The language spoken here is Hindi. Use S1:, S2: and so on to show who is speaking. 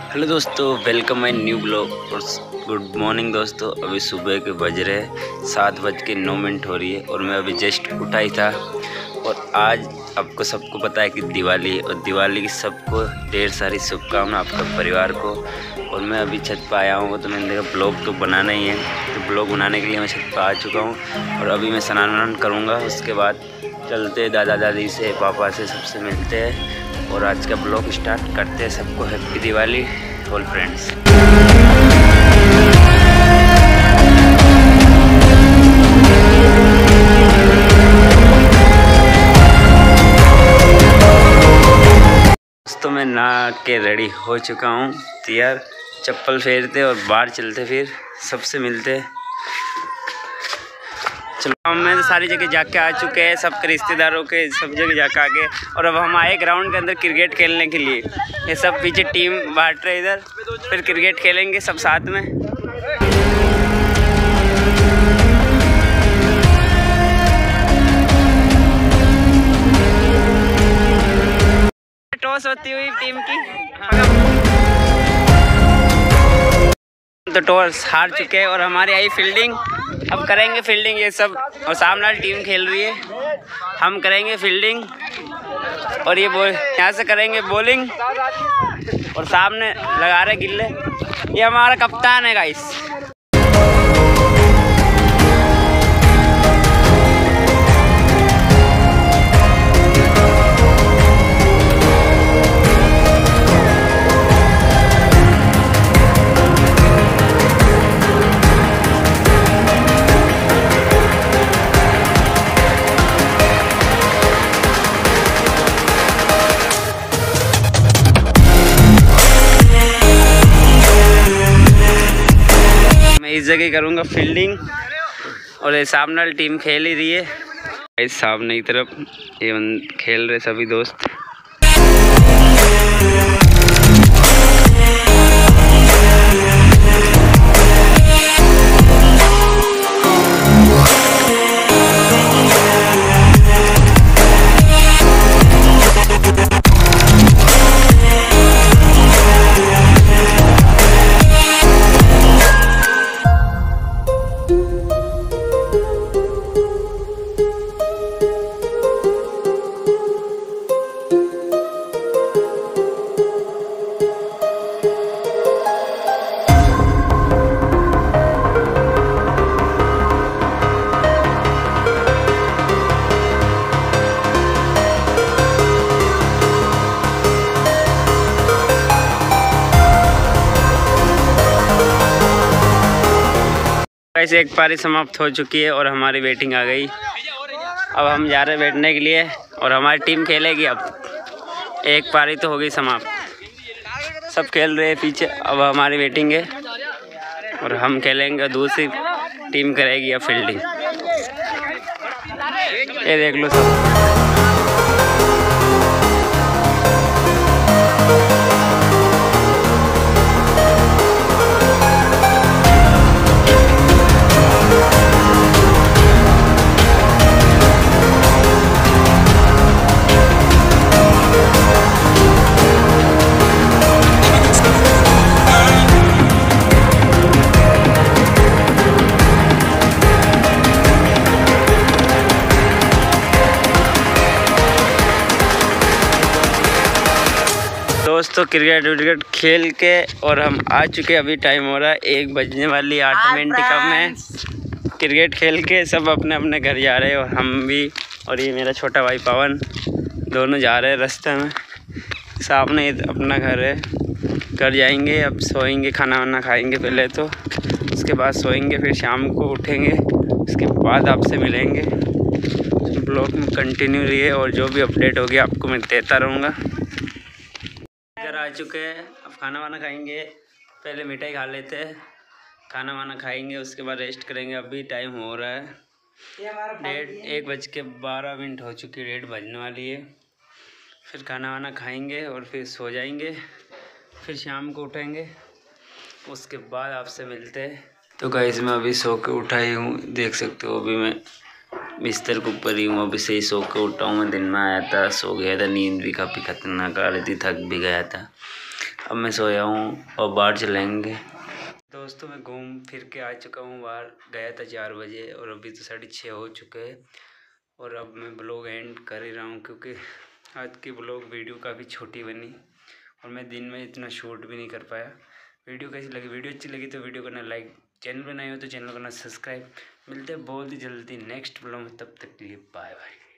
S1: हेलो दोस्तों, वेलकम माय न्यू ब्लॉग और गुड मॉर्निंग दोस्तों। अभी सुबह के बज रहे 7:09 हो रही है और मैं अभी जस्ट उठा ही था। और आज आपको सबको पता है कि दिवाली है और दिवाली की सबको ढेर सारी शुभकामनाएं आपके परिवार को। और मैं अभी छत पर आया हूँ तो मैंने देखा ब्लॉग तो बनाना ही है, तो ब्लॉग बनाने के लिए मैं छत पर आ चुका हूँ। और अभी मैं स्नान वान करूँगा, उसके बाद चलते दादा दादी से पापा से सबसे मिलते हैं और आज का ब्लॉग स्टार्ट करते हैं। सबको हैप्पी दिवाली ऑल फ्रेंड्स। दोस्तों मैं नहा के रेडी हो चुका हूँ, तैयार। चप्पल फेरते और बाहर चलते, फिर सबसे मिलते। चलो हम तो सारी जगह जाके आ चुके हैं, सबके रिश्तेदारों के सब जगह जाके आके। और अब हम आए ग्राउंड के अंदर क्रिकेट खेलने के लिए। ये सब पीछे टीम बांट रहे इधर, फिर क्रिकेट खेलेंगे सब साथ में। टॉस होती हुई टीम की, तो टॉस हार चुके हैं और हमारी आई फील्डिंग। अब करेंगे फील्डिंग ये सब, और सामने टीम खेल रही है, हम करेंगे फील्डिंग और ये यहाँ से करेंगे बॉलिंग। और सामने लगा रहे गिल्ले, ये हमारा कप्तान है गाइस। इस जगह करूँगा फील्डिंग और ये सामने टीम खेल ही रही है। इस सामने की तरफ ये खेल रहे सभी दोस्त। ऐसे एक पारी समाप्त हो चुकी है और हमारी बैटिंग आ गई। अब हम जा रहे हैं बैठने के लिए और हमारी टीम खेलेगी। अब एक पारी तो हो गई समाप्त, सब खेल रहे हैं पीछे। अब हमारी बैटिंग है और हम खेलेंगे, दूसरी टीम करेगी अब फील्डिंग। ये देख लो सब। दोस्तों क्रिकेट खेल के और हम आ चुके। अभी टाइम हो रहा है 1 बजने वाली, 8 मिनट कम है। क्रिकेट खेल के सब अपने अपने घर जा रहे हैं और हम भी। और ये मेरा छोटा भाई पवन, दोनों जा रहे हैं रास्ते में। सामने अपना घर है, घर जाएंगे। अब सोएंगे, खाना वाना खाएंगे पहले तो, उसके बाद सोएंगे, फिर शाम को उठेंगे, उसके बाद आपसे मिलेंगे। ब्लॉग में कंटिन्यू रहिए और जो भी अपडेट होगी आपको मैं देता रहूँगा। आ चुके हैं, अब खाना वाना खाएंगे। पहले मिठाई खा लेते हैं, खाना वाना खाएंगे, उसके बाद रेस्ट करेंगे। अभी टाइम हो रहा है 1:12 हो चुकी है, 1:30 बजने वाली है। फिर खाना वाना खाएंगे और फिर सो जाएंगे, फिर शाम को उठेंगे, उसके बाद आपसे मिलते हैं। तो गाइस मैं अभी सो के उठा ही हूँ, देख सकते हो। अभी मैं बिस्तर के ऊपर ही हूँ, अभी से ही सो के उठा हूँ। मैं दिन में आया था, सो गया था, नींद भी काफ़ी खतरनाक आ रही थी, थक भी गया था। अब मैं सोया हूँ और बाहर चलेंगे। दोस्तों मैं घूम फिर के आ चुका हूँ, बाहर गया था 4 बजे और अभी तो 6:30 हो चुके हैं। और अब मैं ब्लॉग एंड कर ही रहा हूँ क्योंकि आज की ब्लॉग वीडियो काफ़ी छोटी बनी और मैं दिन में इतना शूट भी नहीं कर पाया। वीडियो कैसी लगी? वीडियो अच्छी लगी तो वीडियो करना लाइक, चैनल पर नए हो तो चैनल करना सब्सक्राइब। मिलते हैं बहुत ही जल्दी नेक्स्ट ब्लॉग में, तब तक के लिए बाय बाय।